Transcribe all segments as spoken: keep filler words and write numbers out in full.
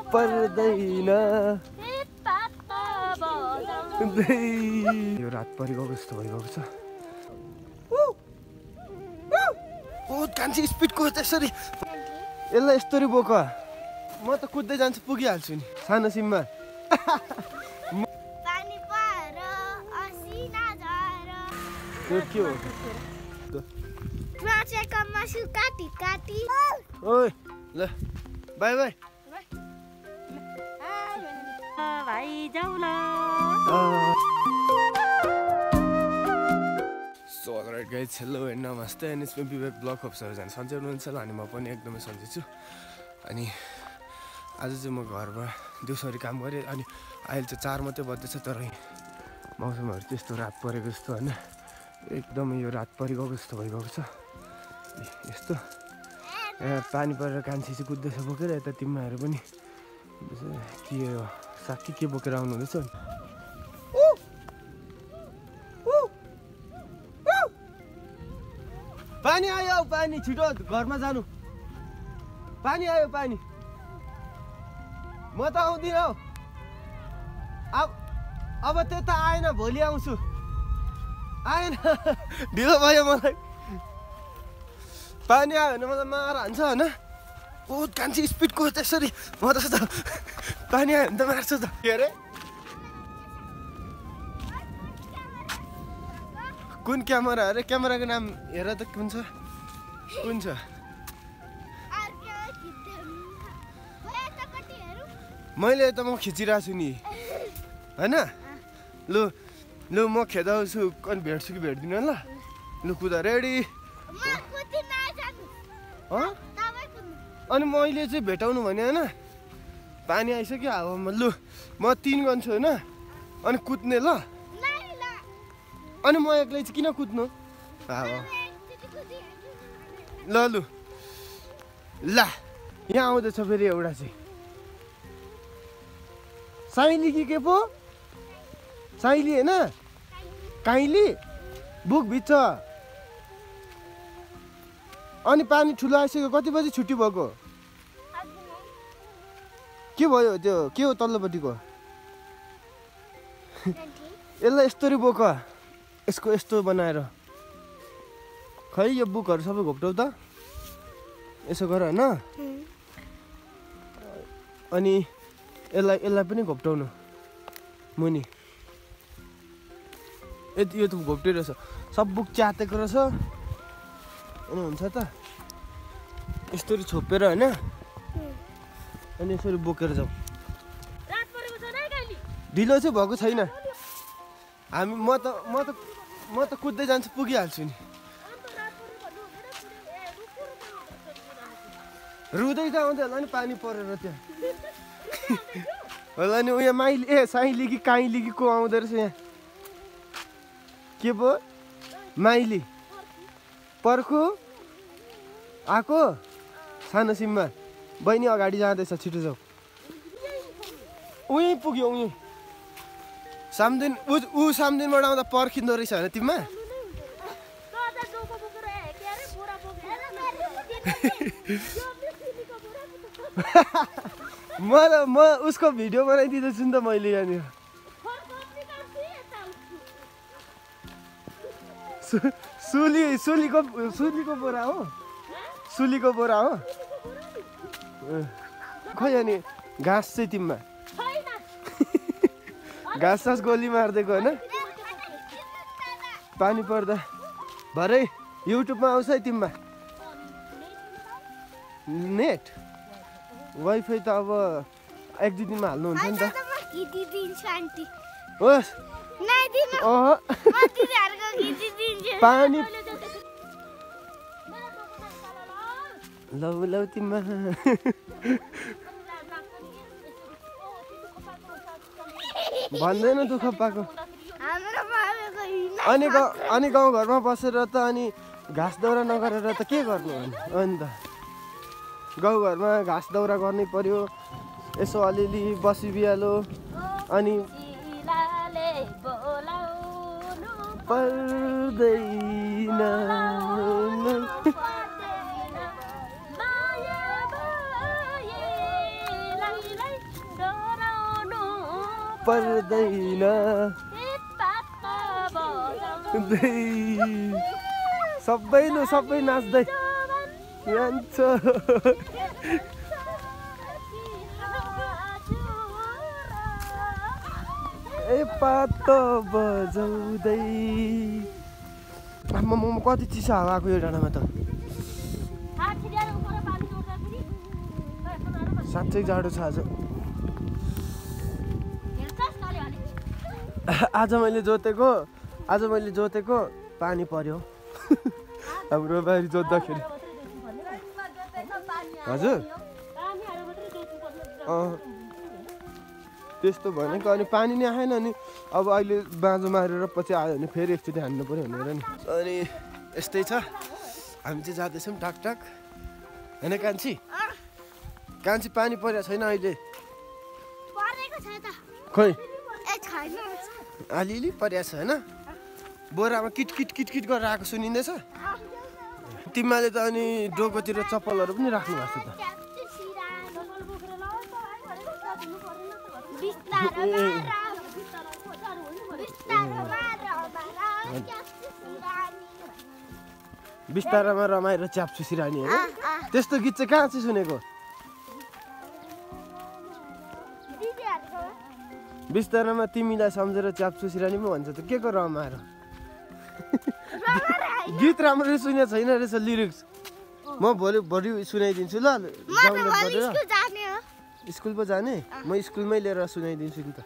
पर्दैन यो रात परिगएको जस्तो भइगएको छ बहुत कान्छी स्पिडको त्यसरी यसलाई यस्तरी बोक म त कुद्दै जान्छु पुगिहाल्छु नि सानो सिममा के हो ओइ ल बाई बाई भाइ जाऊ ल so alright guys hello and नमस्ते and it's me Vivek blog of सबैजना सन्चै हुनुहुन्छ होला अनि म पनि एकदमै सन्चै छु अनि आज चाहिँ म घरमा दिउँसरी काम गरेँ अनि अहिले चाहिँ चार मात्रै बज्दैछ तर मौसमहरू त्यस्तो रात परेको जस्तो होइन एकदमै यो रात परिगएको जस्तो भइगएको छ यस्तो यहाँ पानी परेर कान्छी चाहिँ कुद्दैछ बोकेर यता तिमीहरू पनि के हो साक्की के बोकेर आउनु हुँदैछ पानी आयो पानी छिटो घरमा जानु पानी आयो पानी म त आउँदिनँ अब अब त्यता आएन भोलि आउँछु आएन ढिलो भयो मलाई पानी आयो भने मलाई मार हान्छ होइन बहुत कान्छी स्पिडको त्यसरी म त पानी आयो भने त मार्छु त के अरे कुन क्यामेरा अरे क्यामेराको नाम हेर त कुन छ कुन छ मैले त म खिचिरहेको छु नि होइन लु लु म खेदाउँछु अनि भेट्छु कि भेट्दिनँ ल लु कुदा रेडी अनि मैले चाहिँ भेटाउनु भने होइन पानी आइसक्यो हावामा लु म तिन गन्छु होइन अनि कुद्ने ल अनि म एक्लै चाहिँ किन कुद्नु हावा ल लु ल यहाँ आउँदैछ फेरि एउटा चाहिँ साइली कि के पो साइली होइन काइली बुक भित्र अनि पानी ठुलो आइसक्यो कति बजी छुट्टी भएको के भयो त्यो के हो तल्लोपट्टिको यसलाई यस्तरी बोक यसको यस्तो बनाएर खै यो बुकहरू सबै घोप्टाउ त यसो गर होइन अनि यसलाई यसलाई पनि घोप्टाउनु मुनि यति यो त घोप्टिरहेछ सब बुक च्यातेको रहेछ अनि हुन्छ त यस्तरी छोपेर होइन अनि यसरी बोकेर जाऊ ढिलो चाहिँ भएको छैन हामी म त म त म त कुद्दै जान्छु पुगिहाल्छु नि रुँदै त आउँदै होला नि पानी परेर त्यहाँ होला नि उयो माइली ए साइली कि काइली कि को आउँदो रहेछ यहाँ के पो माइली पर्खु आएको सानो सिममा बहिनी अगाडि जाँदैछ छिटो जाऊ उहीँ पुग्यो उहीँ सामदिन ऊ ऊ सामदिनबाट आउँदा पर्खिँदो रहेछ होइन तिमीमा म म उसको भिडियो बनाइदिँदैछु नि त मैले यहाँनिर सुली सुलीको सुलीको बोरा हो सुलीको बोरा हो खोइ अनि घाँस चाहिँ तिमीमा घाँस सास गोली मारिदिएको होइन पानी पर्दा भरे युट्युबमा आउँछ है तिमीमा नेट वाइफाई त अब एक दुई दिनमा हाल्नु हुन्छ नि त होस् पानी लौ लौ तिमीमा भन्दैन दुःख पाएको अनि अनि गाउँघरमा बसेर त अनि घाँस दाउरा नगरेर त के गर्नु अनि त गाउँघरमा घाँस दाउरा गर्नै पर्यो यसो अलिअलि बसी बिहालो अनि पर्दैन पर्दैन सबै नु सबै नाच्दै जान्छ ए पात बजाउँदै आम्मा म कति चिसो हावा आएको यो डाँडामा त साँच्चै जाडो छ आज आज मैले जोतेको आज मैले जोतेको पानी पर्यो हाम्रो बारी जोत्दाखेरि हजुर त्यस्तो भनेको अनि पानी नै आएन अनि अब अहिले बाँझो मारेर पछि आयो भने फेरि एकचोटि हान्नु पऱ्यो भनेर नि अनि यस्तै छ हामी चाहिँ जाँदैछौँ टाक टाक होइन कान्छी कान्छी पानी परेको छैन अहिले खोइ अलिअलि परेको छ होइन बोरामा किट किट किट किट गरेर आएको सुनिँदैछ तिमीले त अनि डोकोतिर चप्पलहरू पनि राख्नु भएको छ त बिस्तारामा रमाएर च्याप्छु सिरानी होइन त्यस्तो गीत चाहिँ कहाँ चाहिँ सुनेको बिस्तारामा तिमीलाई सम्झेर च्याप्छु सिरानी पो भन्छ त के को रमाएर गीत राम्ररी सुनेको छैन रहेछ लिरिक्स म भोलि भोलि सुनाइदिन्छु ल डाउनलोड गरेर स्कुल पो जाने म स्कुलमै लिएर सुनाइदिन्छु नि त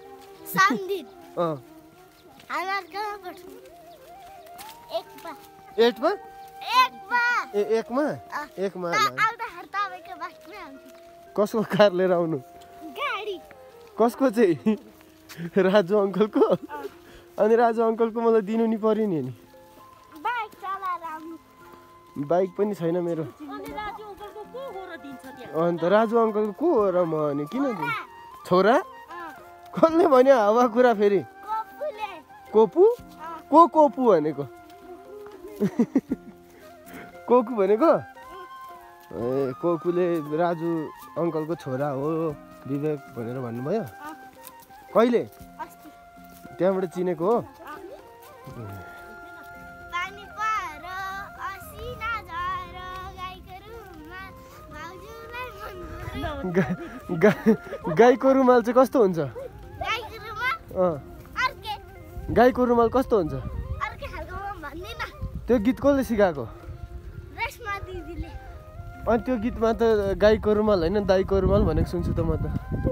एटमा ए एकमा एकमा कसको कार लिएर आउनु कसको चाहिँ राजु अङ्कलको अनि राजु अङ्कलको मलाई दिनु नि पर्यो नि अनि बाइक पनि छैन मेरो अन्त राजु अङ्कलको को हो र म अनि किन दिनु छोरा कसले भन्यो हावा कुरा फेरि कोपु को कोपु भनेको कोकु भनेको ए कोकुले राजु अङ्कलको छोरा हो विवेक भनेर भन्नुभयो कहिले त्यहाँबाट चिनेको हो गाईको रुमाल चाहिँ कस्तो हुन्छ गाईको रुमाल कस्तो हुन्छ त्यो गीत कसले सिकाएको अनि त्यो गीतमा त गाईको रुमाल होइन दाईको रुमाल भनेको सुन्छु त म त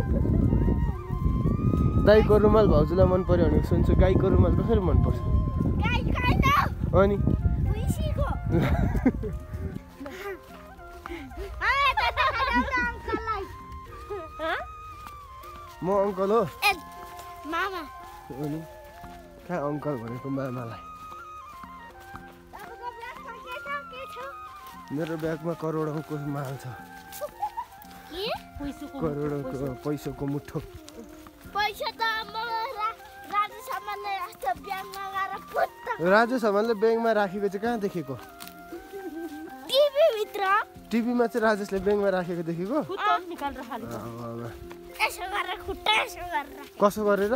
दाईको रुमाल भाउजूलाई मन पर्यो भनेको सुन्छु गाईको रुमाल कसरी मनपर्छ अनि म अङ्कल हो अनि कहाँ अङ्कल भनेको मामालाई मेरो ब्यागमा करोडौँको माल छ करोडौँको पैसाको मुठो राजु सामानले ब्याङ्कमा राखेको चाहिँ कहाँ देखेको टिभीमा चाहिँ राजेशले ब्याङ्कमा राखेको देखेको कसो गरेर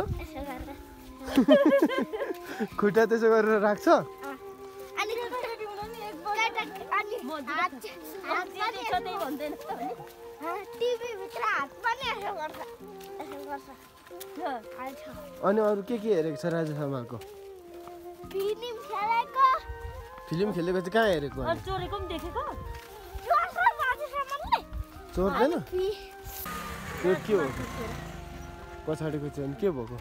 खुट्टा त्यसो गरेर राख्छ अनि अरू के के हेरेको छ राजा शर्माको फिल्म खेलेको चाहिँ कहाँ हेरेको चोर्दैन त्यो के हो पछाडिको चाहिँ के भएको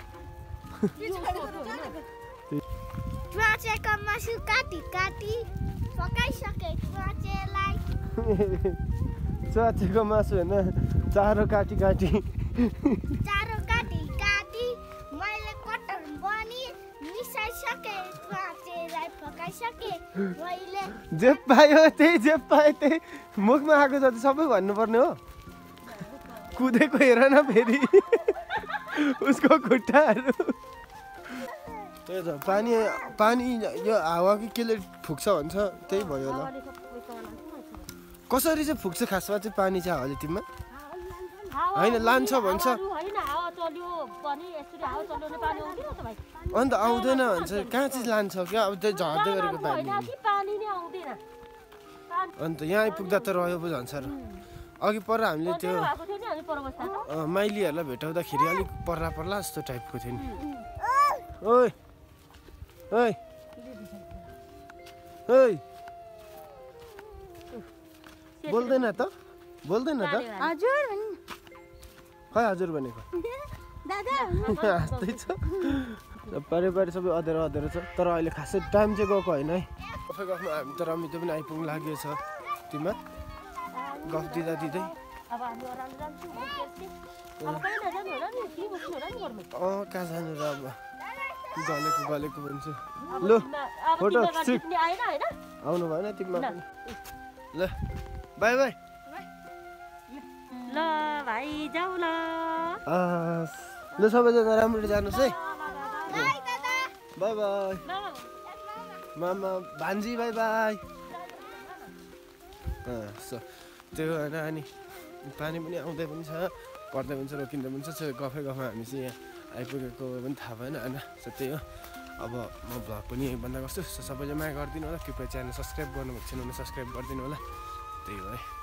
च्वाचेको मासु होइन चारो काटी काटी चारो काटी काटी मैले कटर बनी मिसाइसके च्वाचेलाई पकाइसके मैले जे पायो त्यही जे पायो त्यही मुखमा आएको जति सबै भन्नुपर्ने हो कुदेको हेर न फेरि उसको खुट्टाहरू त्यही त पानी पानी यो हावा कि केले फुक्छ भन्छ त्यही भयो होला कसरी चाहिँ फुक्छ खासमा चाहिँ पानी चाहिँ हावाले तिमीमा होइन लान्छ भन्छ चल्यो भने यसरी हावा चल्यो भने पानी आउँदैन त भाइ अन्त आउँदैन भन्छ कहाँ चाहिँ लान्छ क्या अब त्यो झर्दै गरेको पानी होइन कि पानी नै आउँदैन अन्त यहाँ आइपुग्दा त रह्यो पो झन् सर अघि पर हामीले त्यो भएको थियो नि हामी पर बस्दा त अँ, माइलीहरूलाई भेटाउँदाखेरि अलिक पर्ला पर्ला जस्तो टाइपको थियो नि ओइ ओइ ओइ बोल्दैन त बोल्दैन त हजुर खै हजुर भनेको दादा हाँस्दै छ पारे पारे सबै अँध्यारो अँध्यारो छ तर अहिले खासै टाइम चाहिँ गएको होइन है गफै गफमा हामी त रमितो पनि आइपुग्नु लागेको छ तिमीमा गफ दिँदा दिँदै अब हामी ओह्रालो जान्छौँ अब कहीँ नजानु होला नि के बस्नु होला नि घरमा अँ कहाँ जानु र अब गलेको गलेको भन्छु अब लु तिमीलाई- अब फोटो तिमीलाई खिच्छु। टिप्ने आएन होइन आउनु भएन तिमीमा ल। पनि ल बाई बाई ल भाइ जाऊ ल हस्। ल सबैजना राम्ररी जानुहोस् है बाई दादा बाई बाई ल मामा भान्जी बाई बाई सो त्यो होइन अनि पानी पनि आउँदै पनि छ पर्दै पनि छ रोकिँदै पनि छ त्यो गफै गफमा हामी चाहिँ यहाँ आइपुगेको पनि थाहा भएन होइन सो त्यही हो अब म भ्लग पनि यही बन्द गर्छु सो सबैले माया गरिदिनु होला कृपया च्यानल सब्सक्राइब गर्नुभएको छैन भने सब्सक्राइब गरिदिनु होला त्यही हो है